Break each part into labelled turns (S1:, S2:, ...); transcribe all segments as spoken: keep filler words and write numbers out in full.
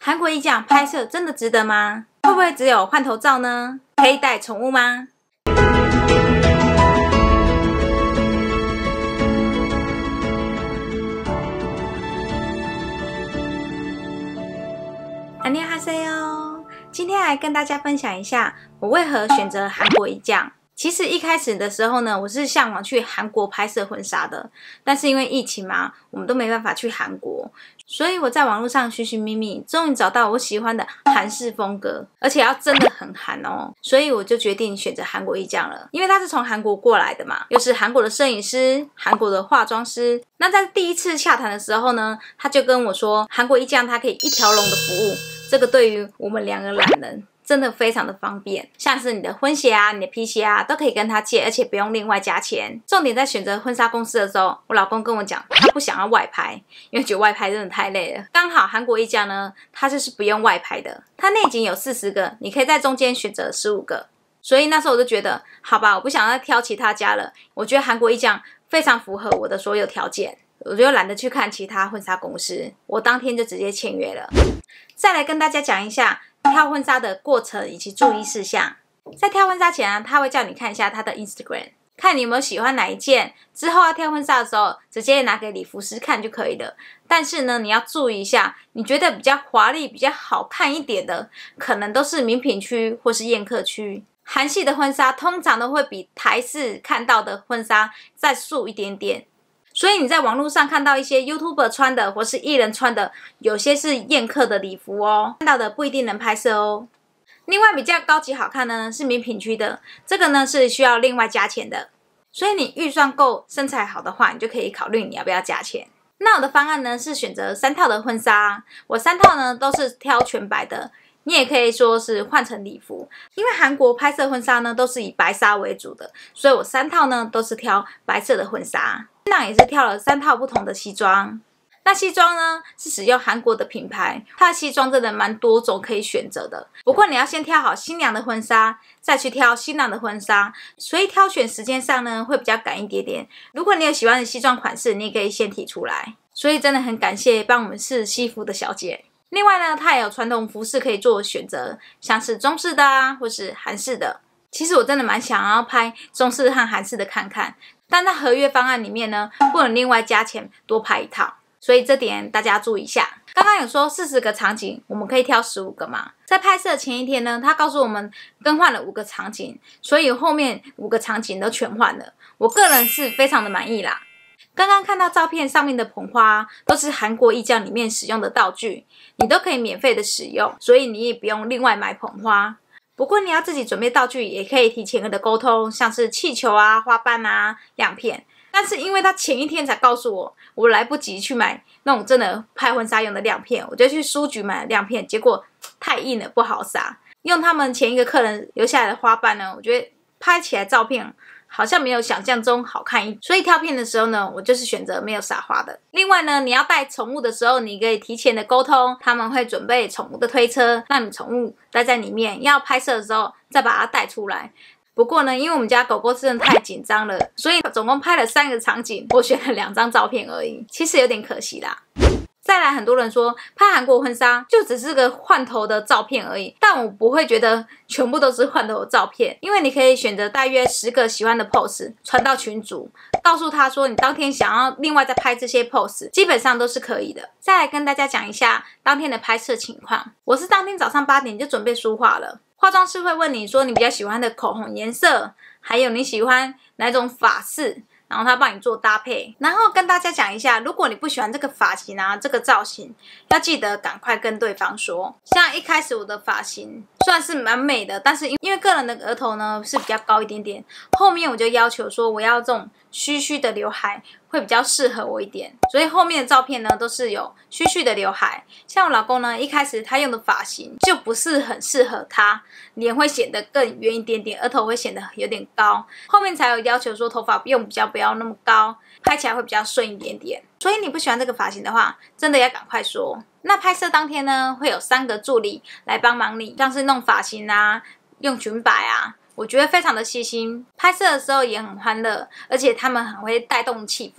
S1: 韩国艺匠拍摄真的值得吗？会不会只有换头照呢？可以带宠物吗？안녕하세요，今天来跟大家分享一下我为何选择韩国艺匠。其实一开始的时候呢，我是向往去韩国拍摄婚纱的，但是因为疫情嘛，我们都没办法去韩国，所以我在网络上寻寻觅觅，终于找到我喜欢的韩式风格，而且要真的很韩哦，所以我就决定选择韩国艺匠了。因为他是从韩国过来的嘛，又是韩国的摄影师、韩国的化妆师。那在第一次洽谈的时候呢，他就跟我说，韩国艺匠他可以一条龙的服务，这个对于我们两个懒人真的非常的方便，像是你的婚鞋啊、你的皮鞋啊，都可以跟他借，而且不用另外加钱。重点在选择婚纱公司的时候，我老公跟我讲，他不想要外拍，因为觉得外拍真的太累了。刚好韩国艺匠呢，他就是不用外拍的，他内景有四十个，你可以在中间选择十五个。所以那时候我就觉得，好吧，我不想再挑其他家了。我觉得韩国艺匠非常符合我的所有条件，我就懒得去看其他婚纱公司，我当天就直接签约了。再来跟大家讲一下挑婚纱的过程以及注意事项。在挑婚纱前啊，他会叫你看一下他的 Instagram， 看你有没有喜欢哪一件，之后要挑婚纱的时候直接拿给礼服师看就可以了。但是呢，你要注意一下，你觉得比较华丽比较好看一点的，可能都是名品区或是宴客区。韩系的婚纱通常都会比台式看到的婚纱再素一点点，所以你在网络上看到一些 YouTuber 穿的或是艺人穿的，有些是宴客的礼服哦，看到的不一定能拍摄哦。另外比较高级好看的呢是名品区的，这个呢是需要另外加钱的，所以你预算够、身材好的话，你就可以考虑你要不要加钱。那我的方案呢是选择三套的婚纱，我三套呢都是挑全白的，你也可以说是换成礼服，因为韩国拍摄婚纱呢都是以白纱为主的，所以我三套呢都是挑白色的婚纱。新郎也是挑了三套不同的西装，那西装呢是使用韩国的品牌，它的西装真的蛮多种可以选择的。不过你要先挑好新娘的婚纱，再去挑新郎的婚纱，所以挑选时间上呢会比较赶一点点。如果你有喜欢的西装款式，你也可以先提出来。所以真的很感谢帮我们试西服的小姐。另外呢，它也有传统服饰可以做选择，像是中式的啊，或是韩式的。其实我真的蛮想要拍中式和韩式的看看，但在合约方案里面呢，不能另外加钱多拍一套，所以这点大家注意一下。刚刚有说四十个场景，我们可以挑十五个嘛。在拍摄前一天呢，他告诉我们更换了五个场景，所以后面五个场景都全换了。我个人是非常的满意啦。刚刚看到照片上面的捧花都是韩国艺匠里面使用的道具，你都可以免费的使用，所以你也不用另外买捧花。不过你要自己准备道具，也可以提前的沟通，像是气球啊、花瓣啊、亮片。但是因为他前一天才告诉我，我来不及去买那种真的拍婚纱用的亮片，我就去书局买了亮片，结果太硬了，不好撒。用他们前一个客人留下来的花瓣呢，我觉得拍起来照片好像没有想象中好看一，所以挑片的时候呢，我就是选择没有撒花的。另外呢，你要带宠物的时候，你可以提前的沟通，他们会准备宠物的推车，让你宠物待在里面，要拍摄的时候再把它带出来。不过呢，因为我们家狗狗真的太紧张了，所以总共拍了三个场景，我选了两张照片而已，其实有点可惜啦。再来，很多人说拍韩国婚纱就只是个换头的照片而已，但我不会觉得全部都是换头的照片，因为你可以选择大约十个喜欢的 pose 传到群组，告诉他说你当天想要另外再拍这些 pose， 基本上都是可以的。再来跟大家讲一下当天的拍摄情况，我是当天早上八点就准备梳化了，化妆师会问你说你比较喜欢的口红颜色，还有你喜欢哪种发饰，然后他帮你做搭配。然后跟大家讲一下，如果你不喜欢这个发型啊，这个造型，要记得赶快跟对方说。像一开始我的发型算是蛮美的，但是因为个人的额头呢是比较高一点点，后面我就要求说我要这种虚虚的刘海会比较适合我一点，所以后面的照片呢都是有虚虚的刘海。像我老公呢，一开始他用的发型就不是很适合他，脸会显得更圆一点点，额头会显得有点高，后面才有要求说头发用比较不要那么高，拍起来会比较顺一点点。所以你不喜欢这个发型的话，真的要赶快说。那拍摄当天呢，会有三个助理来帮忙你，像是弄发型啊、用裙摆啊，我觉得非常的细心。拍摄的时候也很欢乐，而且他们很会带动气氛。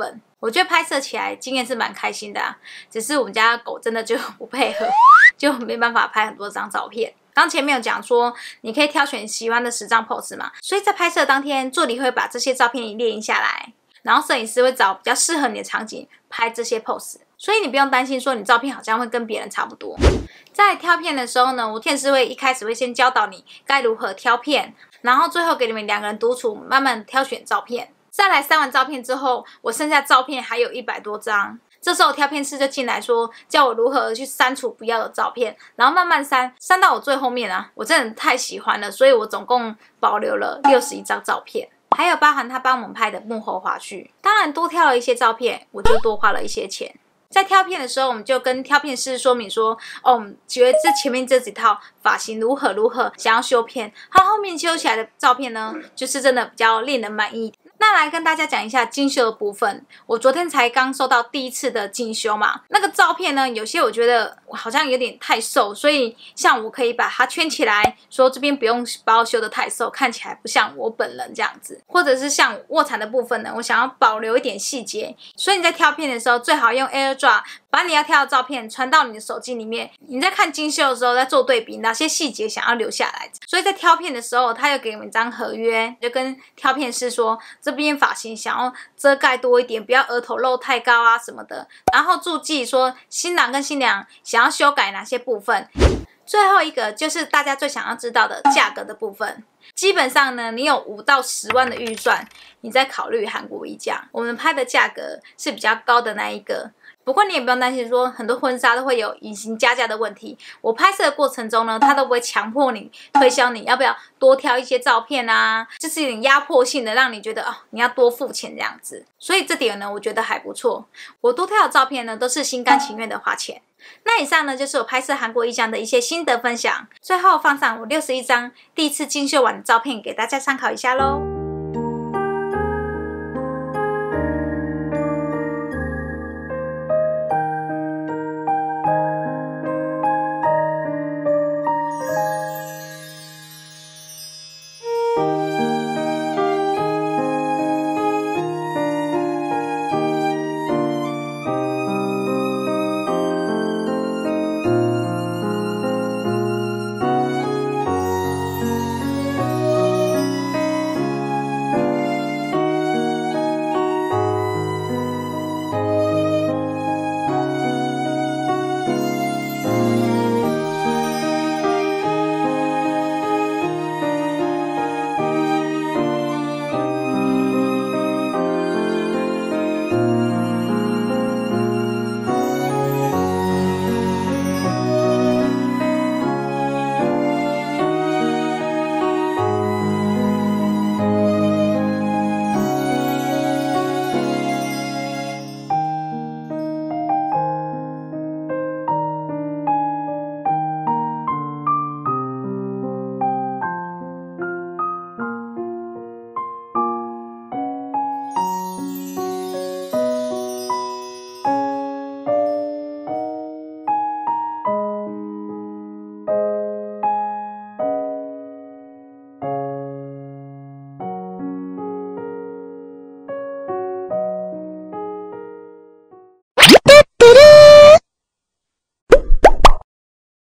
S1: 我觉得拍摄起来经验是蛮开心的啊，只是我们家的狗真的就不配合，就没办法拍很多张照片。刚前面有讲说，你可以挑选喜欢的十张 pose 嘛，所以在拍摄当天，助理会把这些照片列印下来，然后摄影师会找比较适合你的场景拍这些 pose， 所以你不用担心说你照片好像会跟别人差不多。在挑片的时候呢，我片师会一开始会先教导你该如何挑片，然后最后给你们两个人独处，慢慢挑选照片。再来删完照片之后，我剩下照片还有一百多张。这时候挑片师就进来说，教我如何去删除不要的照片，然后慢慢删，删到我最后面啊，我真的太喜欢了，所以我总共保留了六十一张照片，还有包含他帮我们拍的幕后花絮。当然多挑了一些照片，我就多花了一些钱。在挑片的时候，我们就跟挑片师说明说，哦，我们觉得这前面这几套发型如何如何，想要修片，它后面修起来的照片呢，就是真的比较令人满意。那来跟大家讲一下精修的部分。我昨天才刚收到第一次的精修嘛，那个照片呢，有些我觉得我好像有点太瘦，所以像我可以把它圈起来，说这边不用把我修得太瘦，看起来不像我本人这样子。或者是像卧蚕的部分呢，我想要保留一点细节，所以你在挑片的时候，最好用 AirDrop 把你要挑的照片传到你的手机里面。你在看精修的时候，再做对比，哪些细节想要留下来。所以在挑片的时候，他又给我们一张合约，就跟挑片师说，这边发型想要遮盖多一点，不要额头露太高啊什么的。然后注记说新郎跟新娘想要修改哪些部分。最后一个就是大家最想要知道的价格的部分。基本上呢，你有五到十万的预算，你再考虑韩国衣架。我们拍的价格是比较高的那一个。不过你也不用担心说很多婚纱都会有隐形加价的问题。我拍摄的过程中呢，他都不会强迫你推销你要不要多挑一些照片啊，就是有点压迫性的让你觉得哦你要多付钱这样子。所以这点呢，我觉得还不错。我多挑的照片呢，都是心甘情愿的花钱。那以上呢，就是我拍摄韩国衣架的一些心得分享。最后放上我六十一张第一次精修完的照片给大家参考一下咯。